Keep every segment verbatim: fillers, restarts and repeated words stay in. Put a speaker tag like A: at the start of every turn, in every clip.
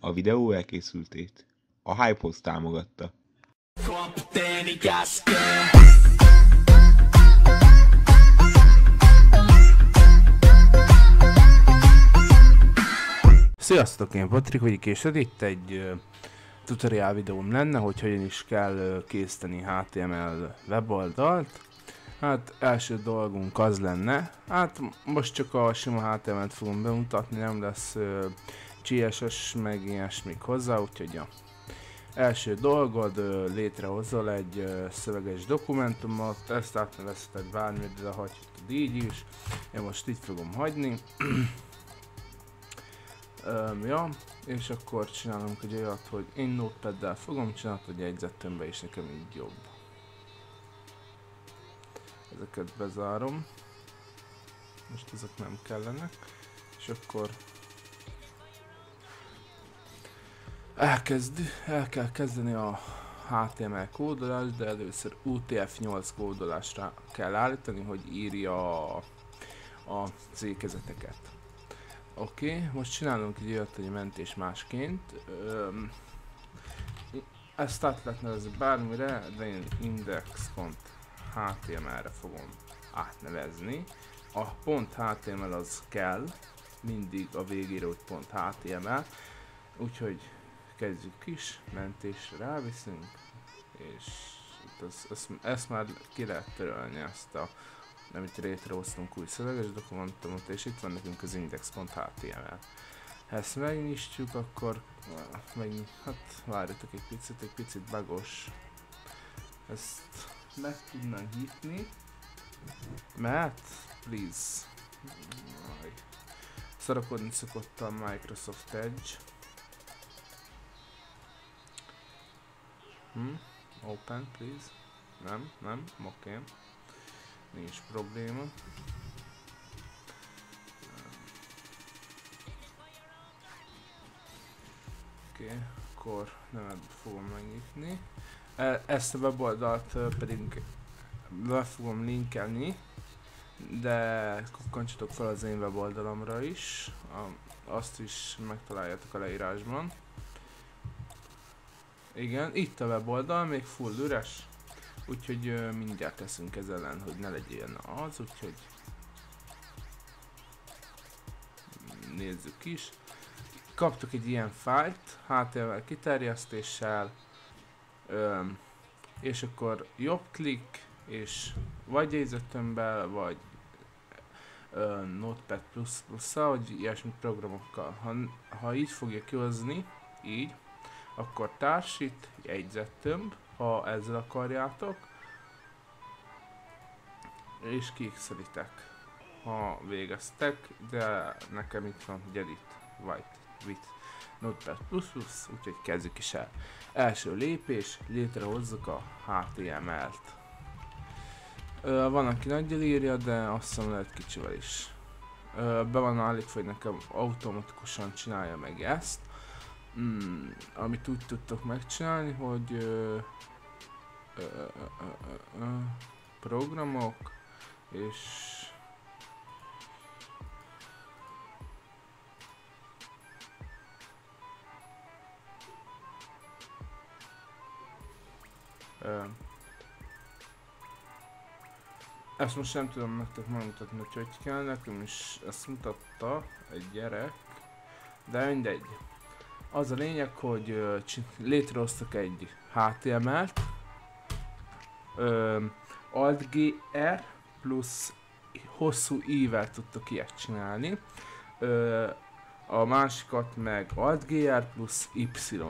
A: A videó elkészültét a Hypehouse támogatta.
B: Sziasztok, én Patrik vagyok, és itt egy uh, tutorial videóm lenne, hogy hogyan is kell uh, készíteni há té em el weboldalt. Hát első dolgunk az lenne, hát most csak a sima há té em el-t fogom bemutatni, nem lesz uh, cé es es meg ilyesmik hozzá, úgyhogy ja. Első dolgod, uh, létrehozol egy uh, szöveges dokumentumot, ezt átnevezheted bármire, de hagyhatod így is. Én most így fogom hagyni. Um, ja, és akkor csinálunk egy olyat, hogy én notepaddel fogom csinálni, hogy jegyzettömbbe is nekem így jobb. Ezeket bezárom. Most ezek nem kellenek. És akkor elkezd, el kell kezdeni a há té em el kódolást, de először u té ef nyolc kódolásra kell állítani, hogy írja a, a székezeteket. Oké, okay, most csinálunk egy olyat, hogy mentés másként. Öm, ezt át lehetne nevezni bármire, de én index.html-re fogom átnevezni. A .html az kell, mindig a végére, hogy .html. Úgyhogy kezdjük is, mentésre ráviszünk, és itt az, ezt, ezt már ki lehet törölni, ezt a amit létrehoztunk új szöveges dokumentumot, és itt van nekünk az index.html. Ha ezt megnyitjuk, akkor meg, hát várjatok egy picit, egy picit bugos. Ezt meg tudnám nyitni, mert please, szarakodni szokott a Microsoft Edge. Hm? Open please. Nem, nem, oké. Okay. Nincs probléma. Oké, okay, akkor nem fogom megnyitni. E ezt a weboldalt pedig le fogom linkelni, de kukkantsatok fel az én weboldalamra is. A, azt is megtaláljátok a leírásban. Igen, itt a weboldal, még full üres. Úgyhogy uh, mindjárt teszünk ezzel ellen, hogy ne legyen az, úgyhogy nézzük is. Kaptuk egy ilyen fájlt, há té em el kiterjesztéssel, um, és akkor jobb klik, és vagy jegyzettömbbel, vagy uh, Notepad plusz plusszal, vagy ilyesmi programokkal. Ha, ha így fogja kihozni, így, akkor társít, jegyzettömb, ha ezzel akarjátok, és kiixelitek, ha végeztek, de nekem itt van, hogy edit white with Notepad plus plus, úgyhogy kezdjük is el. Első lépés, létrehozzuk a há té em el-t. Van, aki nagyjal írja, de azt hiszem lehet kicsivel is. Ö, be van állítva, hogy nekem automatikusan csinálja meg ezt. Mm, amit úgy tudtok megcsinálni, hogy ö, ö, ö, ö, ö, ö, programok, és ö, ezt most nem tudom nektek megmutatni, hogy hogy kell, nekem is ezt mutatta egy gyerek, de mindegy. Az a lényeg, hogy ö, létrehoztak egy há té em el-t, Alt-Gr plusz hosszú i-vel tudtok ilyet csinálni, ö, a másikat meg Alt-Gr plusz y.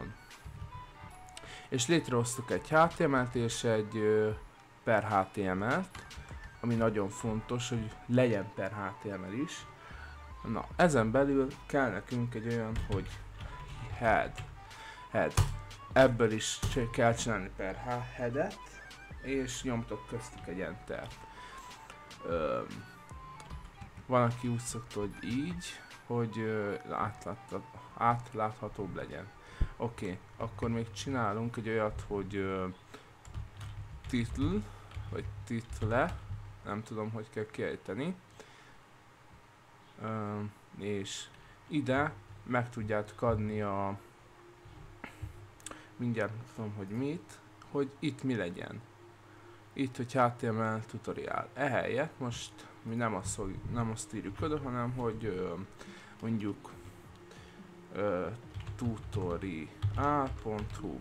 B: És létrehoztuk egy há té em el-t és egy ö, per há té em el-t, ami nagyon fontos, hogy legyen per há té em el is. Na, ezen belül kell nekünk egy olyan, hogy head. head. Ebből is kell csinálni per headet, és nyomtok köztük egy entert. Ö, van, aki úgy szokta, hogy így, hogy ö, átláthat, átláthatóbb legyen. Oké, okay, akkor még csinálunk egy olyat, hogy ö, title, vagy title, nem tudom, hogy kell kiejteni. Ö, és ide meg tudjátok adni a mindjárt tudom, hogy mit, hogy itt mi legyen. Itt, hogy há té em el tutorial. Ehelyett most mi nem azt, nem azt írjuk oda, hanem hogy ö, mondjuk ö, tutorial pont hu.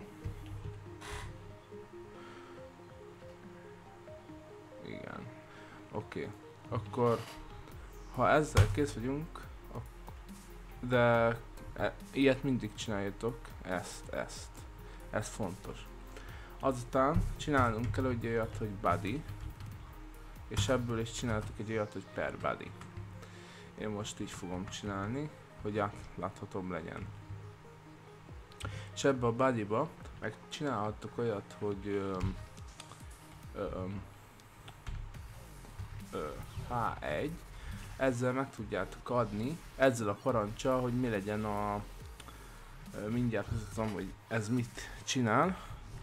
B: Igen. Oké. Okay. Akkor ha ezzel kész vagyunk, de e, ilyet mindig csináljatok, ezt, ezt. Ez fontos. Azután csinálnunk kell egy olyat, hogy body, és ebből is csináltuk egy olyat, hogy per body. Én most így fogom csinálni, hogy átláthatóbb legyen. És ebbe a bodyba meg csinálhattok olyat, hogy öm, öm, öm, há egy, ezzel meg tudjátok adni, ezzel a parancsal, hogy mi legyen a... Mindjárt mutatom, hogy ez mit csinál.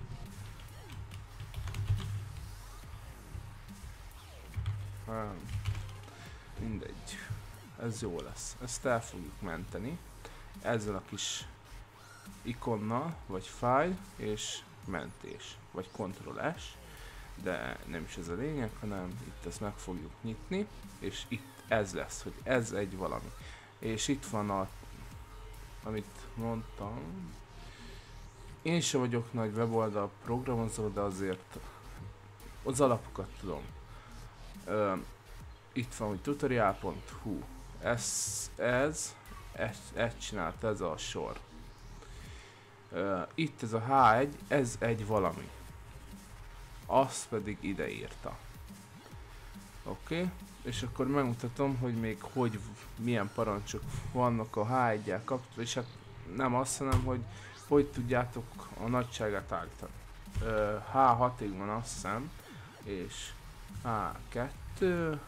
B: Há, mindegy. Ez jó lesz. Ezt el fogjuk menteni. Ezzel a kis ikonnal, vagy file, és mentés, vagy control S. De nem is ez a lényeg, hanem itt ezt meg fogjuk nyitni, és itt ez lesz, hogy ez egy valami. És itt van a, amit mondtam. Én sem vagyok nagy weboldal programozó, de azért az alapokat tudom. Ö, itt van, hogy tutorial pont hu. Ez, ez, ezt, ezt csinált, ez a sor. Ö, itt ez a há egy, ez egy valami. Azt pedig ide írta. Oké, okay. És akkor megmutatom, hogy még hogy, milyen parancsok vannak a há egyel kapcsolatban, és hát nem azt, hanem hogy hogy tudjátok a nagyságát állítani. Ö, há hatig van, azt hiszem, és há kettő,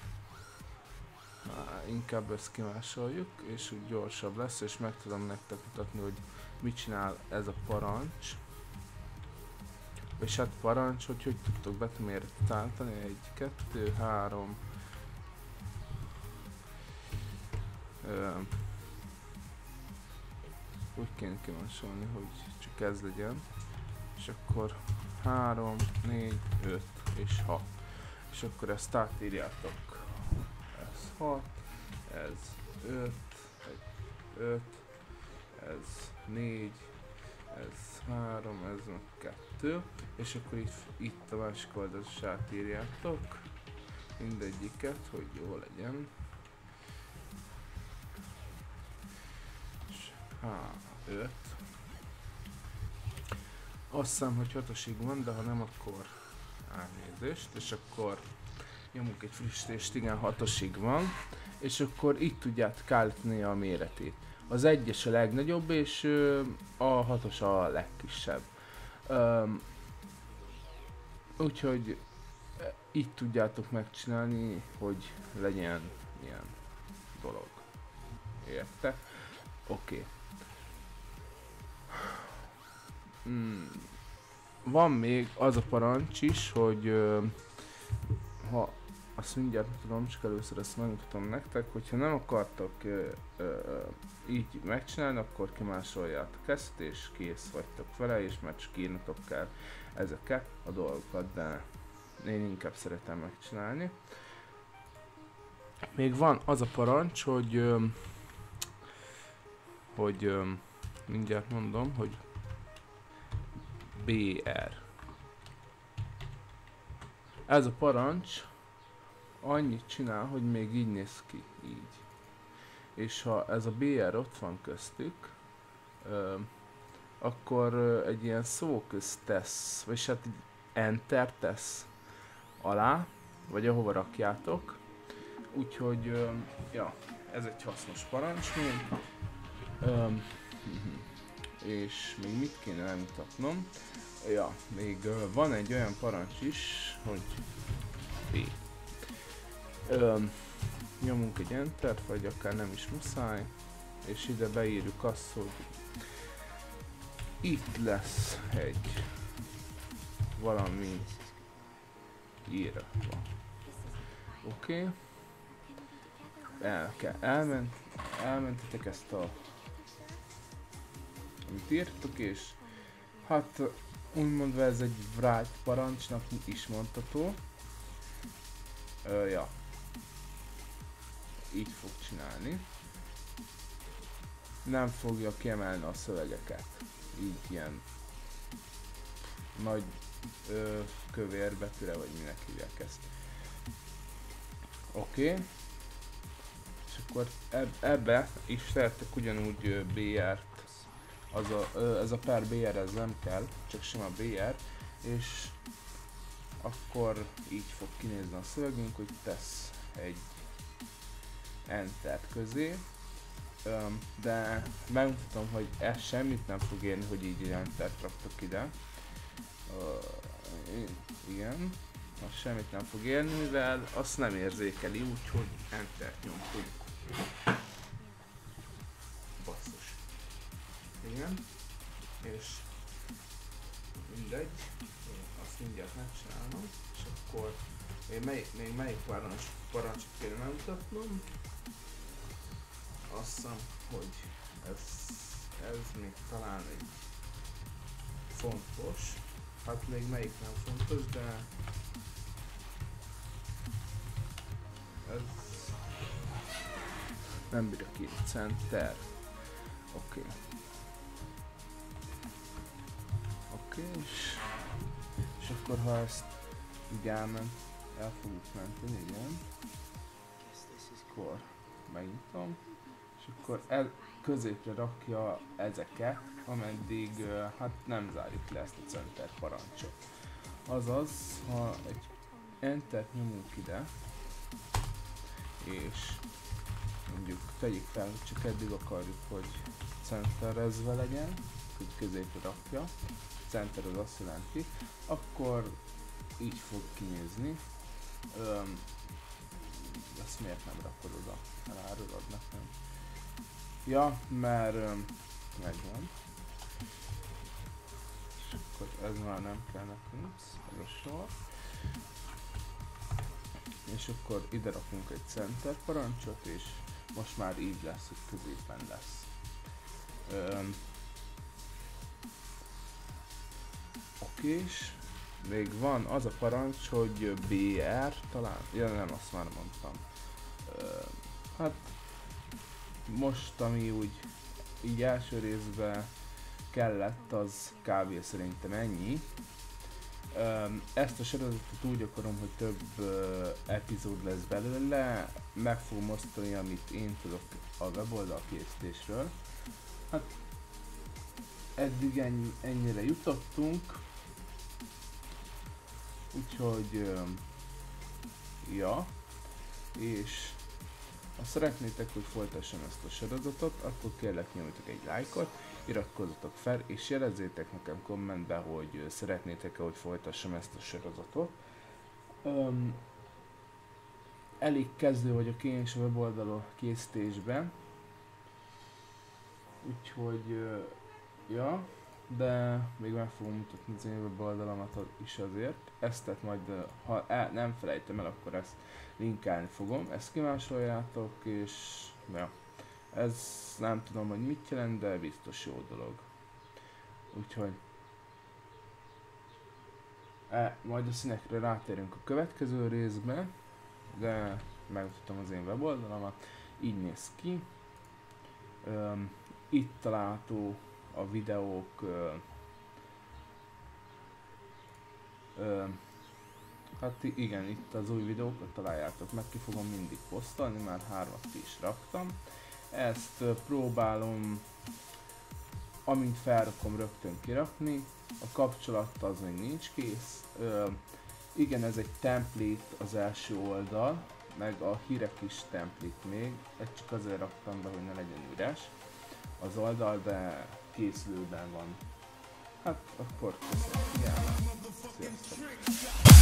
B: há, inkább ezt kimásoljuk, és úgy gyorsabb lesz, és meg tudom nektek mutatni, hogy mit csinál ez a parancs. És hát parancs, hogy hogy tudtok betűméretet állítani, egy, kettő, három, ö, úgy kéne kimásolni, hogy csak ez legyen, és akkor három, négy, öt és hat, és akkor ezt átírjátok, ez hat, ez öt, öt, ez négy, ez három, ez kettő, és akkor itt, itt a másik oldalt is átírjátok mindegyiket, hogy jó legyen. És há öt. Azt hiszem, hogy hatosig van, de ha nem, akkor elnézést, és akkor nyomunk egy frissítést, igen, hatosig van, és akkor itt tudjátok állítani a méretét. Az egyes a legnagyobb, és ö, a hatos a legkisebb. Öm, úgyhogy így tudjátok megcsinálni, hogy legyen ilyen dolog. Érte? Oké. Okay. Hmm. Van még az a parancs is, hogy ö, ha azt mindjárt tudom, csak először ezt megmutatom nektek, hogyha nem akartok ö, ö, így megcsinálni, akkor kimásoljátok ezt, és kész vagytok vele, és már csak írnatok kell ezeket a dolgokat, de én inkább szeretem megcsinálni. Még van az a parancs, hogy ö, hogy ö, mindjárt mondom, hogy bé er. Ez a parancs annyit csinál, hogy még így néz ki, így. És ha ez a bé er ott van köztük, ö, akkor ö, egy ilyen szóközt tesz, vagy hát egy enter tesz alá, vagy ahova rakjátok. Úgyhogy, ö, ja, ez egy hasznos parancs még. Ö, és még mit kéne elmutatnom? Ja, még ö, van egy olyan parancs is, hogy B. Ö, nyomunk egy entert, vagy akár nem is muszáj, és ide beírjuk azt, hogy itt lesz egy valami írva. Oké. Okay. El kell, elment, elmentetek ezt a amit írtok, és Hát úgymondva ez egy Wright parancsnak is mondható. Ö, ja. Így fog csinálni. Nem fogja kiemelni a szövegeket. Így ilyen nagy ö, kövér betűre, vagy minek hívják ezt. Oké. Okay. És akkor eb ebbe is tehettek ugyanúgy ö, bé er-t. Az a, ö, ez a per bé er, ez nem kell, csak sima bé er. És akkor így fog kinézni a szövegünk, hogy tesz egy enter közé. Um, de megmutatom, hogy ez semmit nem fog érni, hogy így egy entert raktok ide. Uh, igen, az semmit nem fog érni, mivel azt nem érzékeli, úgyhogy entert nyomtunk. Basszus. Igen. És mindegy, én azt mindjárt megcsinálom, és akkor még melyik, még melyik parancs, parancsot kéne megmutatnom. Azt hiszem, hogy ez, ez még talán egy fontos, hát még melyik nem fontos, de ez nem bírja ki, center, oké. Okay. Oké, okay, és, és akkor ha ezt így elment, el fogjuk menteni, igen. Akkor megnyitom. És akkor el, középre rakja ezeket, ameddig uh, hát nem zárjuk le ezt a center parancsot. Azaz, ha egy entert nyomunk ide, és mondjuk tegyük fel, hogy csak eddig akarjuk, hogy centerezve legyen, hogy középre rakja, center az azt jelenti, akkor így fog kinézni. Öm, ezt miért nem rakod oda? Elárulod nekem. Ja, mert um, megvan. És akkor ez már nem kell nekünk, ez a sor. És akkor ide rakunk egy center parancsot, és most már így lesz, hogy középen lesz. Um, Oké, és még van az a parancs, hogy bé er talán, ja nem, azt már mondtam. Uh, hát most, ami úgy így első részben kellett, az kb. Szerintem ennyi. Ezt a sorozatot úgy akarom, hogy több epizód lesz belőle, meg fogom osztani, amit én tudok a weboldal készítésről. Hát eddig ennyi, ennyire jutottunk, úgyhogy ja, és ha szeretnétek, hogy folytassam ezt a sorozatot, akkor kérlek nyomjatok egy lájkot, iratkozzatok fel, és jelezzétek nekem kommentbe, hogy szeretnétek-e, hogy folytassam ezt a sorozatot. Um, elég kezdő vagyok én is a weboldalon készítésben, úgyhogy uh, ja, de még meg fogom mutatni az én weboldalamat is azért. Ezt tehát majd, uh, ha el, nem felejtem el, akkor ezt linkelni fogom, ezt kimásoljátok, és ja, ez nem tudom, hogy mit jelent, de biztos jó dolog. Úgyhogy e, majd a színekre rátérünk a következő részben, de megmutatom az én weboldalamat, így néz ki. Um, itt található a videók uh, uh, hát igen, itt az új videókat találjátok meg, ki fogom mindig posztolni, már hármat is raktam. Ezt uh, próbálom, amint felrakom, rögtön kirakni. A kapcsolat az még nincs kész. Uh, igen, ez egy template az első oldal, meg a hírek is template még. Ezt csak azért raktam be, hogy ne legyen üres az oldal, de készülőben van. Hát akkor köszönöm figyelmet. Sziasztok!